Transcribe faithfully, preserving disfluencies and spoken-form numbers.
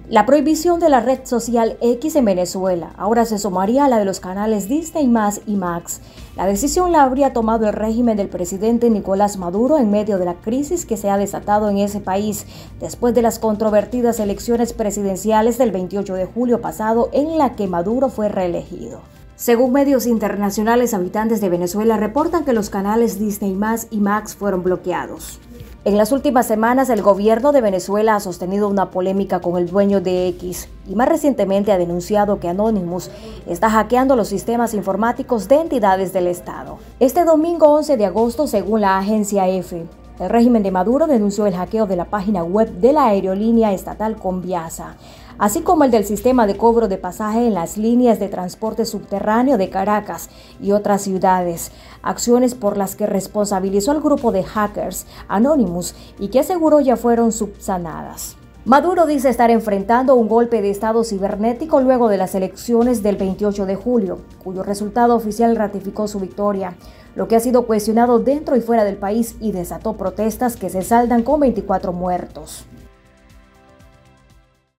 La prohibición de la red social X en Venezuela ahora se sumaría a la de los canales Disney más y Max. La decisión la habría tomado el régimen del presidente Nicolás Maduro en medio de la crisis que se ha desatado en ese país después de las controvertidas elecciones presidenciales del veintiocho de julio pasado, en la que Maduro fue reelegido. Según medios internacionales, habitantes de Venezuela reportan que los canales Disney más y Max fueron bloqueados. En las últimas semanas, el gobierno de Venezuela ha sostenido una polémica con el dueño de X y más recientemente ha denunciado que Anonymous está hackeando los sistemas informáticos de entidades del Estado. Este domingo once de agosto, según la agencia EFE, el régimen de Maduro denunció el hackeo de la página web de la aerolínea estatal Conviasa, así como el del sistema de cobro de pasaje en las líneas de transporte subterráneo de Caracas y otras ciudades, acciones por las que responsabilizó al grupo de hackers Anonymous y que aseguró ya fueron subsanadas. Maduro dice estar enfrentando un golpe de estado cibernético luego de las elecciones del veintiocho de julio, cuyo resultado oficial ratificó su victoria, lo que ha sido cuestionado dentro y fuera del país y desató protestas que se saldan con veinticuatro muertos.